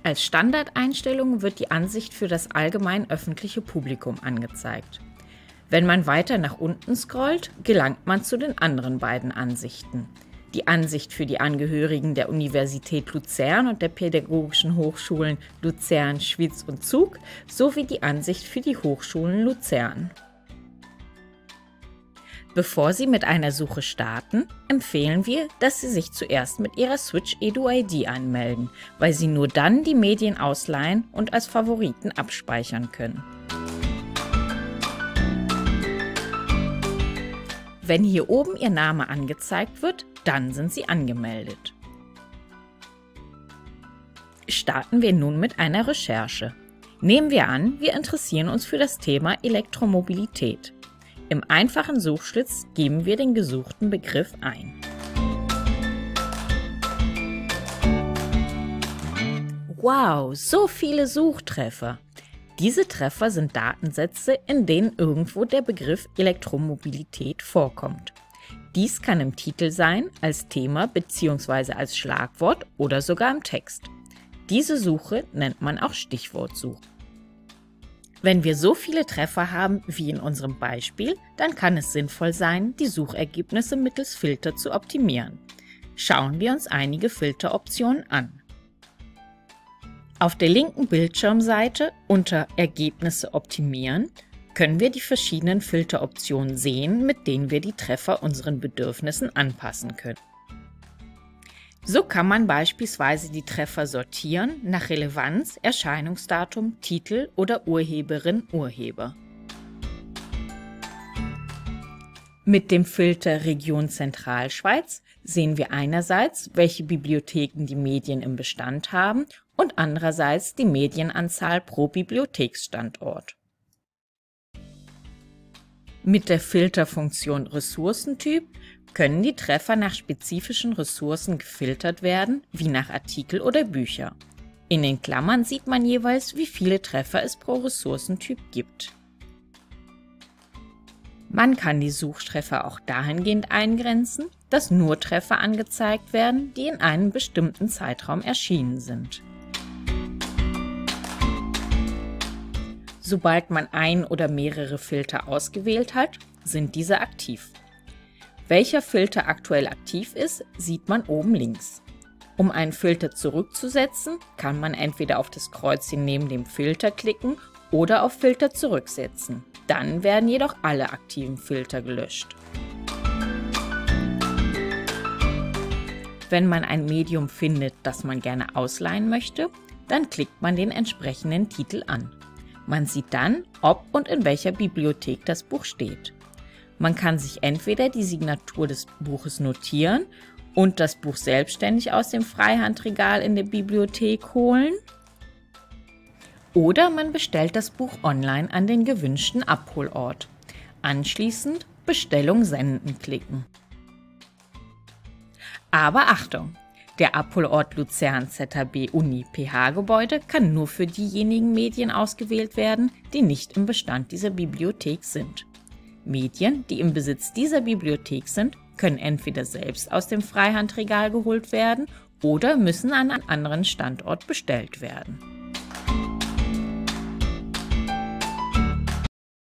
Als Standardeinstellung wird die Ansicht für das allgemein öffentliche Publikum angezeigt. Wenn man weiter nach unten scrollt, gelangt man zu den anderen beiden Ansichten. Die Ansicht für die Angehörigen der Universität Luzern und der Pädagogischen Hochschulen Luzern, Schwyz und Zug sowie die Ansicht für die Hochschulen Luzern. Bevor Sie mit einer Suche starten, empfehlen wir, dass Sie sich zuerst mit Ihrer Switch Edu-ID anmelden, weil Sie nur dann die Medien ausleihen und als Favoriten abspeichern können. Wenn hier oben Ihr Name angezeigt wird, dann sind Sie angemeldet. Starten wir nun mit einer Recherche. Nehmen wir an, wir interessieren uns für das Thema Elektromobilität. Im einfachen Suchschlitz geben wir den gesuchten Begriff ein. Wow, so viele Suchtreffer! Diese Treffer sind Datensätze, in denen irgendwo der Begriff Elektromobilität vorkommt. Dies kann im Titel sein, als Thema bzw. als Schlagwort oder sogar im Text. Diese Suche nennt man auch Stichwortsuche. Wenn wir so viele Treffer haben wie in unserem Beispiel, dann kann es sinnvoll sein, die Suchergebnisse mittels Filter zu optimieren. Schauen wir uns einige Filteroptionen an. Auf der linken Bildschirmseite unter Ergebnisse optimieren können wir die verschiedenen Filteroptionen sehen, mit denen wir die Treffer unseren Bedürfnissen anpassen können. So kann man beispielsweise die Treffer sortieren nach Relevanz, Erscheinungsdatum, Titel oder Urheberin/Urheber. Mit dem Filter Region Zentralschweiz sehen wir einerseits, welche Bibliotheken die Medien im Bestand haben und andererseits die Medienanzahl pro Bibliotheksstandort. Mit der Filterfunktion Ressourcentyp können die Treffer nach spezifischen Ressourcen gefiltert werden, wie nach Artikel oder Bücher. In den Klammern sieht man jeweils, wie viele Treffer es pro Ressourcentyp gibt. Man kann die Suchtreffer auch dahingehend eingrenzen, dass nur Treffer angezeigt werden, die in einem bestimmten Zeitraum erschienen sind. Sobald man ein oder mehrere Filter ausgewählt hat, sind diese aktiv. Welcher Filter aktuell aktiv ist, sieht man oben links. Um einen Filter zurückzusetzen, kann man entweder auf das Kreuzchen neben dem Filter klicken oder auf Filter zurücksetzen. Dann werden jedoch alle aktiven Filter gelöscht. Wenn man ein Medium findet, das man gerne ausleihen möchte, dann klickt man den entsprechenden Titel an. Man sieht dann, ob und in welcher Bibliothek das Buch steht. Man kann sich entweder die Signatur des Buches notieren und das Buch selbstständig aus dem Freihandregal in der Bibliothek holen, oder man bestellt das Buch online an den gewünschten Abholort. Anschließend Bestellung senden klicken. Aber Achtung! Der Abholort Luzern ZHB Uni PH-Gebäude kann nur für diejenigen Medien ausgewählt werden, die nicht im Bestand dieser Bibliothek sind. Medien, die im Besitz dieser Bibliothek sind, können entweder selbst aus dem Freihandregal geholt werden oder müssen an einem anderen Standort bestellt werden.